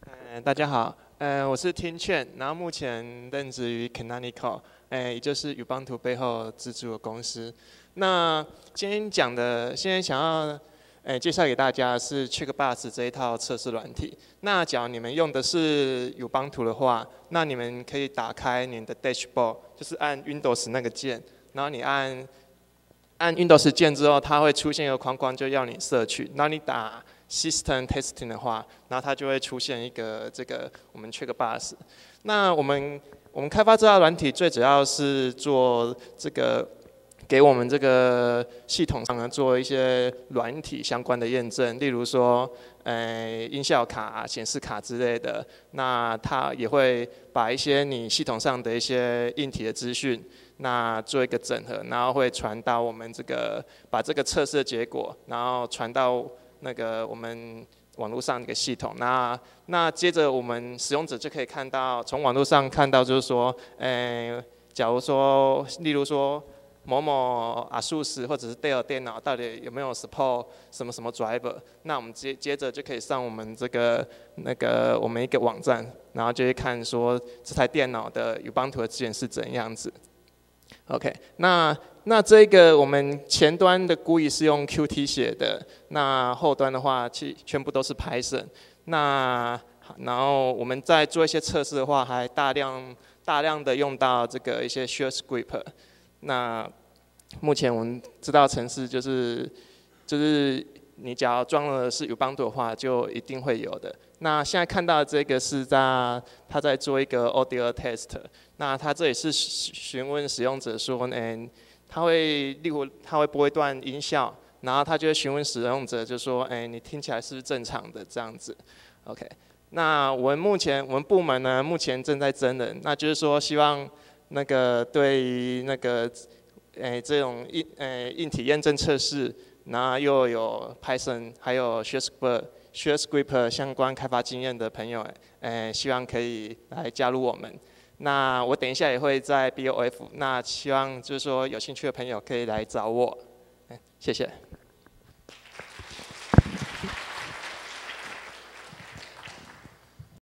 大家好，我是听劝，然后目前任职于 Canonical，也就是宇邦图背后资助的公司。那今天讲的，现在想要介绍给大家的是 Checkbox 这一套测试软体。那假如你们用的是宇邦图的话，那你们可以打开你的 Dashboard， 就是按 Windows 那个键，然后你按 Windows 键之后，它会出现一个框框，就要你摄取，然后你打 System Testing 的话，然后它就会出现一个这个我们 Checkbox。那我们开发这套软体最主要是做这个给我们这个系统上呢做一些软体相关的验证，例如说音效卡、显示卡之类的。那它也会把一些你系统上的一些硬体的资讯，那做一个整合，然后会传到我们把这个测试的结果，然后传到那个我们网络上的一个系统。那接着我们使用者就可以看到，从网络上看到就是说，假如说，例如说某某 ASUS 或者是 Dell 电脑到底有没有 support 什么什么 driver， 那我们接着就可以上我们我们一个网站，然后就会看说这台电脑的宇邦图的资源是怎样子。OK， 那这个我们前端的 GUI 是用 Qt 写的，那后端的话全部都是 Python。然后我们在做一些测试的话，还大量的用到这个一些 Shell Script。那目前我们知道程式就是你只要装了是宇邦图的话，就一定会有的。那现在看到的这个是他在做一个 audio test， 那他这里是询问使用者说，他会播一段音效，然后他就会询问使用者，就说，你听起来是不是正常的这样子 ？OK， 那我们部门呢，目前正在征人，那就是说希望对于这种硬体验证测试，然后又有 Python 还有 Shell Script 相关开发经验的朋友，希望可以来加入我们。那我等一下也会在 BOF， 那希望就是说有兴趣的朋友可以来找我，谢谢。